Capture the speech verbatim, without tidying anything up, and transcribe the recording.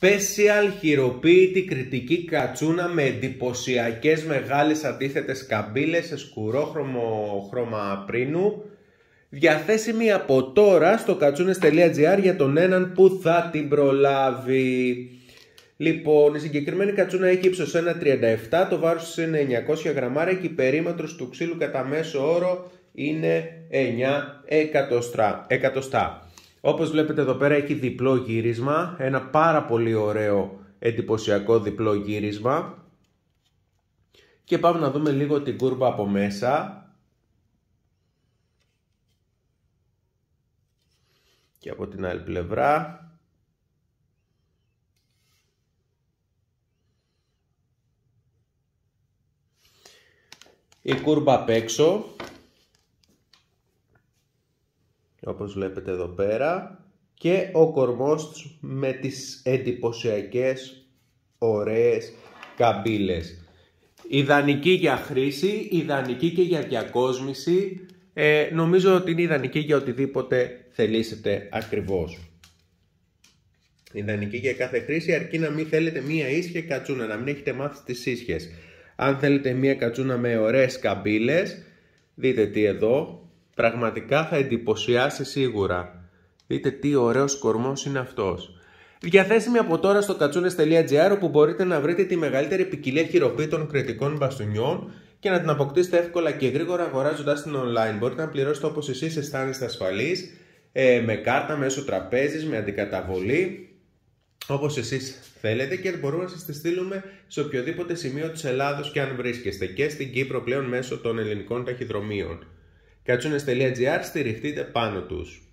Special χειροποίητη κριτική κατσούνα με εντυπωσιακές μεγάλες αντίθετες καμπύλες σε σκουρόχρωμο χρώμα πρίνου. Διαθέσιμη από τώρα στο κατσούνες τελεία τζι άρ για τον έναν που θα την προλάβει. Λοιπόν, η συγκεκριμένη κατσούνα έχει ύψος ένα κόμμα τριάντα επτά, το βάρος είναι εννιακόσια γραμμάρια και η περίμετρος του ξύλου κατά μέσο όρο είναι εννιά εκατοστά. Όπως βλέπετε εδώ πέρα έχει διπλό γύρισμα, ένα πάρα πολύ ωραίο εντυπωσιακό διπλό γύρισμα. Και πάμε να δούμε λίγο την κούρβα από μέσα. Και από την άλλη πλευρά. Η κούρβα απ' έξω. Όπως βλέπετε εδώ πέρα, και ο κορμός με τις εντυπωσιακές ωραίες καμπύλες. Ιδανική για χρήση, ιδανική και για διακόσμηση. Ε, νομίζω ότι είναι ιδανική για οτιδήποτε θελήσετε ακριβώς. Ιδανική για κάθε χρήση, αρκεί να μην θέλετε μία ίσια κατσούνα, να μην έχετε μάθει τις ίσιες. Αν θέλετε μία κατσούνα με ωραίες καμπύλες, δείτε τι εδώ. Πραγματικά θα εντυπωσιάσει σίγουρα. Δείτε τι ωραίος κορμός είναι αυτός. Διαθέσιμη από τώρα στο κατσούνες τελεία τζι άρ, όπου μπορείτε να βρείτε τη μεγαλύτερη ποικιλία χειροποίητων κριτικών μπαστούνιών και να την αποκτήσετε εύκολα και γρήγορα αγοράζοντας την online. Μπορείτε να πληρώσετε όπως εσείς αισθάνεστε ασφαλείς, ε, με κάρτα, μέσω τραπέζης, με αντικαταβολή, όπως εσείς θέλετε, και μπορούμε να σας τη στείλουμε σε οποιοδήποτε σημείο της Ελλάδος και αν βρίσκεστε, και στην Κύπρο πλέον μέσω των ελληνικών ταχυδρομείων. κατσούνες τελεία τζι άρ, στηριχτείτε πάνω τους.